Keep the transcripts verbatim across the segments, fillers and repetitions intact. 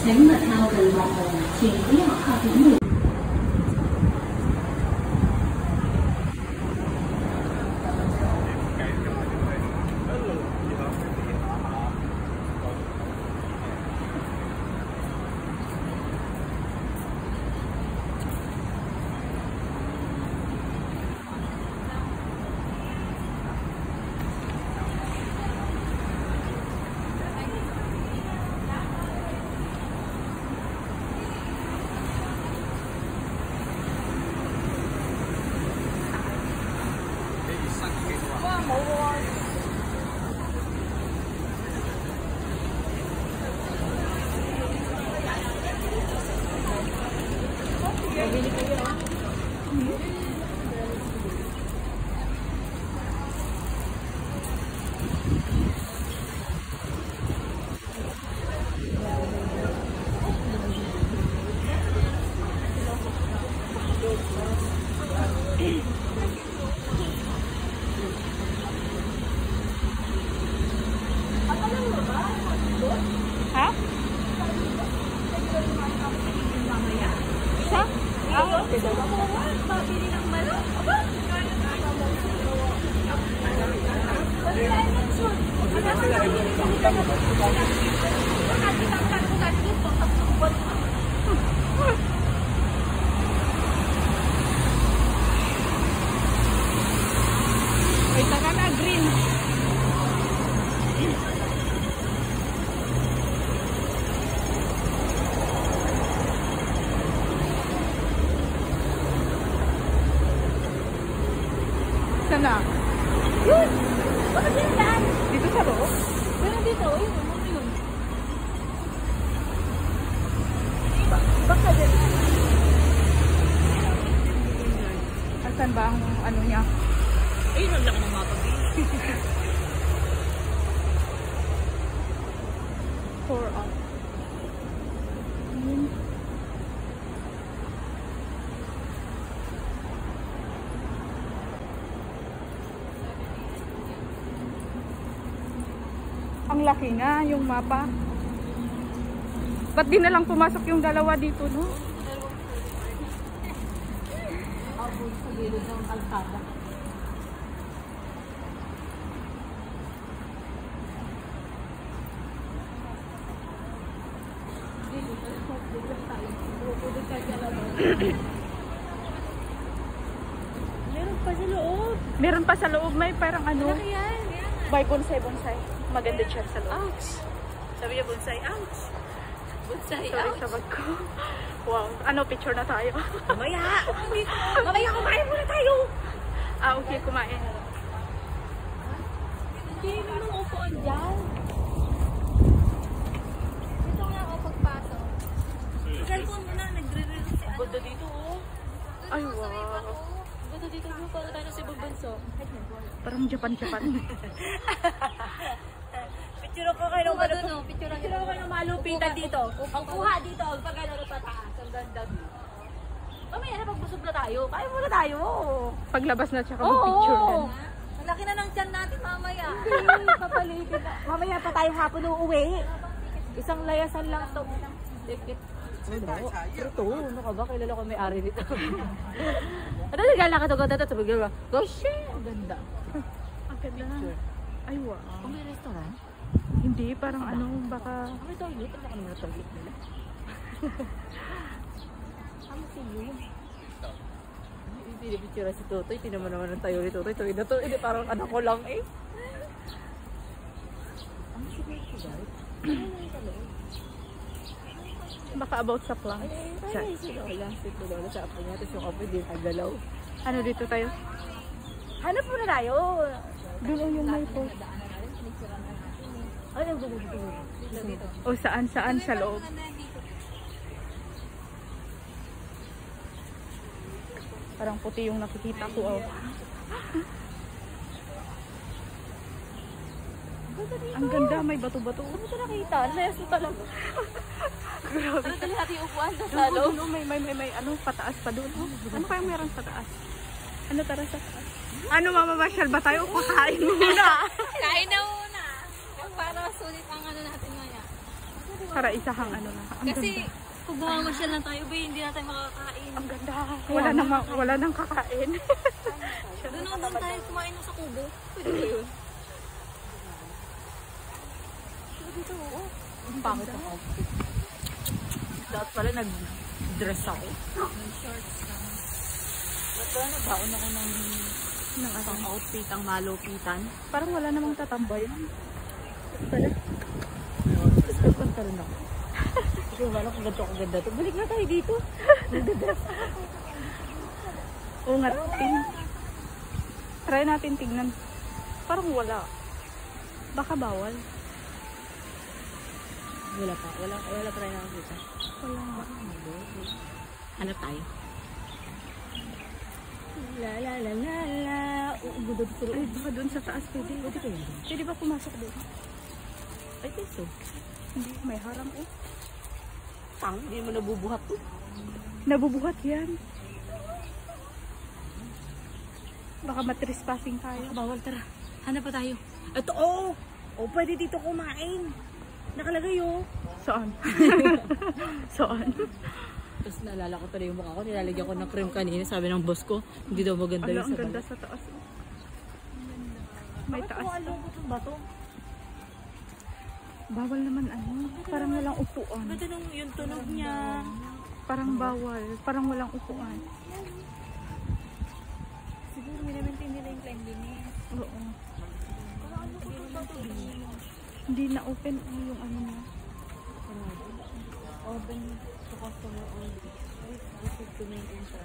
请勿靠近幕門，請不要靠近幕門。 Sana? Yun! Bakit yan daan? Dito sa loob? Ganun dito, yun, ano yun? Ba baka dyan. Asan ba ang ano niya? Ayun, ang laki ng mapag-i. For up. Hmm. Ang laki nga yung mapa. Ba't di na lang pumasok yung dalawa dito, no? Ako sa gilid ng kalsada. Meron pa sa loob. Meron pa sa loob, may parang ano. Laki yan. By bonsai, bonsai. Maganda siya sa loob. Ouch! Sabi niya bonsai, ouch! Bonsai, Sorry ouch! sa bag ko. Wow. Ano, picture na tayo. Mamaya! Mamaya kumain muna tayo! Ah, okay, kumain. Hindi naman upuan dyan. Ito nga ako pagpasok. Cellphone mo na, nagre-reel si ano. Ganda dito, oh. Ay, wow. Ganda dito, oh. Para tayo sa ibang banso. Parang Japan-Japan. Picture ko kayo ng malupitan. Picture ko kayo ng malupitan dito. Ang kuha dito, ang pagkano sa taas. Ang ganda dito. Mamaya na pagbusog na tayo. Kaya muna tayo. Paglabas na tsaka Oo. mag-picture din. Malaki na ng tiyan natin mamaya. Hindi, papaligid na. Mamaya pa tayo hapon uuwi. Isang layasan lang to. Tikit. Ano? Ito, ano ka ba? Kilala ko may-ari dito. Ano nagala ka ito? Ganda ito. Bigla go, shit! Ang ganda. Ang ganda. Ay, wow. Kung may restaurant? Hindi, parang ano, baka... Ang may toilet? Ano ka naman ang toilet nila? Ano si yun? Hindi picture si Totoy. Tinaman naman ng tayo ni Totoy. Totoy na to. Hindi parang anak ko lang eh. Ano si Totoy guys? Ano yung talong? Baka about sa plant. Ay, si Lola. Si Lola sa apo niya. Tapos yung apo din agalaw. Ano dito tayo? Hanap muna tayo. Doon yung may post. Ay, ang ganda dito. O saan, saan sa loob. Parang puti yung nakikita ko. Oh. Ang ganda, may bato-bato. Ano ito nakita? Layas mo talaga. Grabe. Ano talaga natin yung upuan sa Doon, salo? doon, may, may, may, may, ano, pataas pa doon. Oh. Ano kayang meron sa taas? Ano tara sa taas? Ano, mamamasyal ba tayo? Pakain muna. Kain na muna. Para sulit ang ano natin maya. Para isahang ano na. Ang Kasi ganda. kung bumamasyal lang tayo, ba, hindi na tayo makakain. Ang ganda. Wala nang ma- wala nang kakain. Doon naman tayo kumain sa kubo. Pwede ba yun? Dito, oo. Ang pangit ang outfit. Dapat pala nag-dress ako. Shorts lang. Dapat pala nagbaon ako ng ng isang outfit, ang malupitan. Parang wala namang tatambay. Pala. Gusto ko pa rin ako. Kasi wala kung ganito kung ganda to. Balik na tayo dito. Nagdadress ako. Oo nga, tingnan. Try natin tingnan. Parang wala. Baka bawal. Wala pa. Wala, wala pa rin nakakita. Wala nga. Hanap tayo. La la la la la. Uugudod ko Ay, baka doon sa taas pwede. Pwede kayo. Pwede ba pumasok doon? Ay, peso. Hindi, may harang eh. Tang, hindi mo nabubuhat to. Nabubuhat yan. Baka matrespassing tayo. Bawal, tara. Hanap pa tayo. Ito, oh! Oh, pwede dito kumain. Nakalagay, oh. Saan? Saan? Tapos naalala ko tuloy yung mukha ko. Nilalagyan ko ng cream kanina. Sabi ng boss ko, hindi daw maganda Ala, yung ang sa ganda balat. sa taas. May taas pa. ba to? Bawal naman ano. Parang walang upuan. Ganda nung yung tunog niya. Parang bawal. Parang walang upuan. Siguro minamaintain nila yung cleanliness. Oo. Hindi na open ano yung ano niya. Open to customer only. Wait, to maintain siya.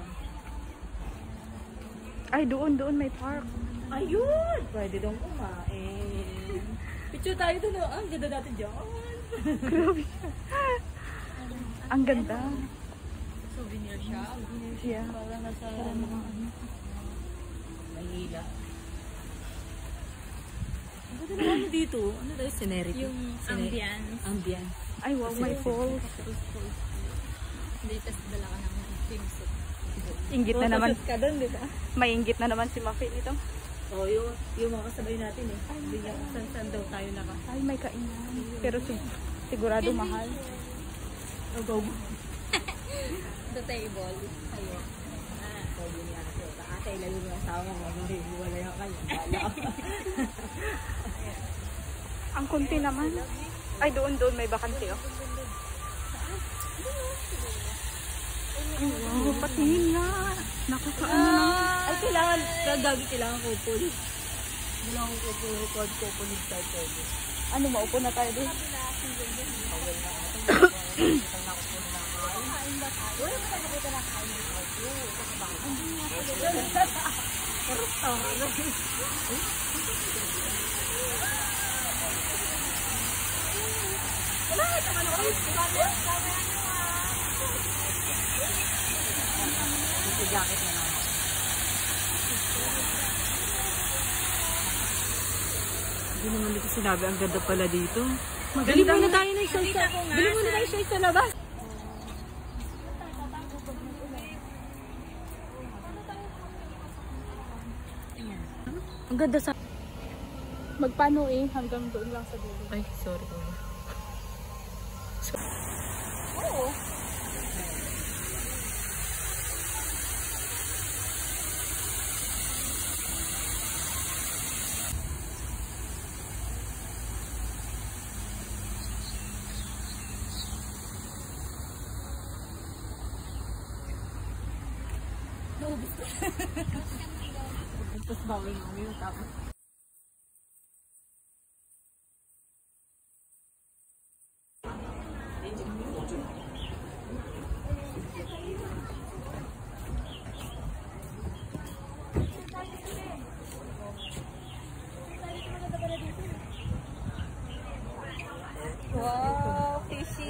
Ay, doon, doon may park. Ayun! Pwede dong kumain. Picture tayo doon. Oh. Ang ganda natin dyan. Grabe. Ang ganda. Souvenir siya. Souvenir siya. Yeah. Parang nasa Parang mga ano. Manila. Ang ganda naman ano dito. Ano daw yung scenery? Yung ambience. Ambience. Ay, wow, may falls. Latest dala ka ng swimsuit. Inggit na naman. Photoshoot ka doon, di ba? May inggit na naman si Muffin ito. Oo, yung, yung mga kasabay natin eh. Hindi niya kung saan-saan daw tayo naka. Ay, may kainan. Pero sig- sigurado mahal. Oh, go. The table. Ayun. So, yun yan. Ate, lalo yung asawa mo. Wala yung kayo. Ang kunti naman. Ay, doon, doon may bakante oh. Ay, wow, patingin nga. Nakakaano na. Ay, kailangan, gagi kailangan ko po. Kailangan ko po, kod ko po ni Star Togo. Ano, maupo na tayo doon. Jacket na naman. Hindi naman dito sinabi, ang ganda pala dito. Bili muna tayo ng shorts sa, bili muna tayo shorts sa labas. Ang ganda sa... Magpano eh, hanggang doon lang sa dulo. Ay, sorry. Oo. Tapos bawal mo yung tapos. Wow, fishy.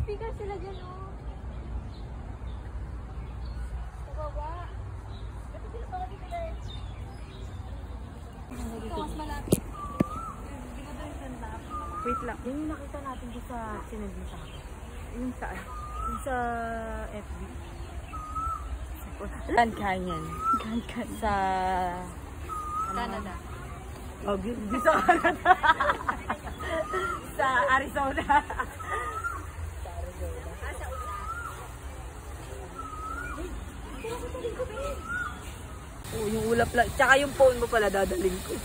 speaker sila dyan, oh. Sa baba. Kasi sila pa kasi sila eh. Ito, mas malapit. Di ba doon yung ganda? Wait lang. Yan yung nakita natin dito sa sinend mo sa akin. Yung saan? Yung sa F B. Grand Canyon. Grand Canyon. Sa... Canada. Oh, di sa Canada. Sa Arizona. Oh, yung ulap lang. Tsaka yung phone mo pala dadaling ko.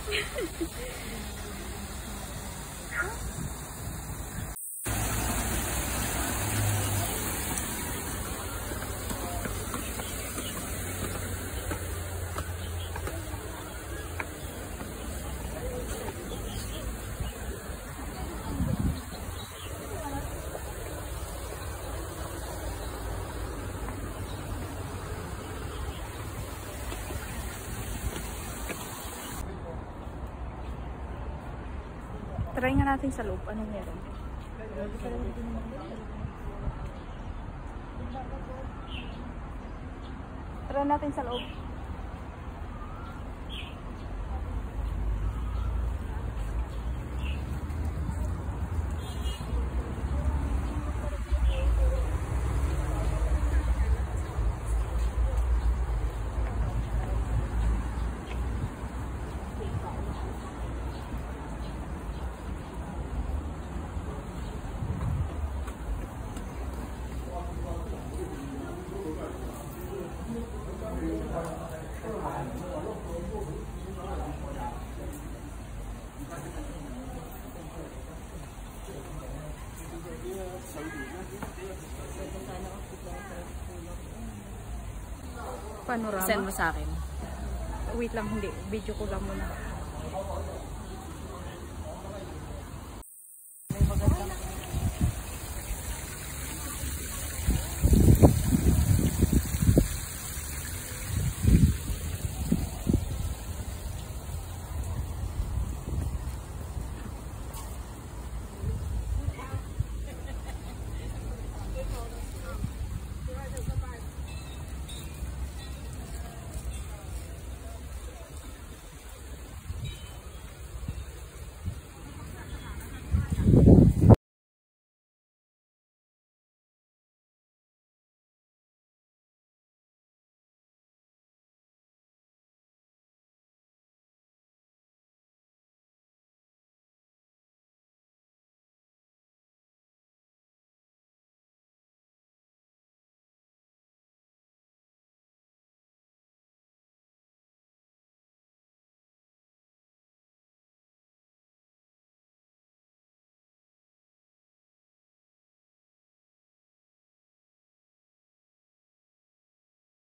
Try nga natin sa loob. Anong meron? Try natin sa loob. Panorama? Send mo sa akin. Wait lang, hindi. Video ko lang muna.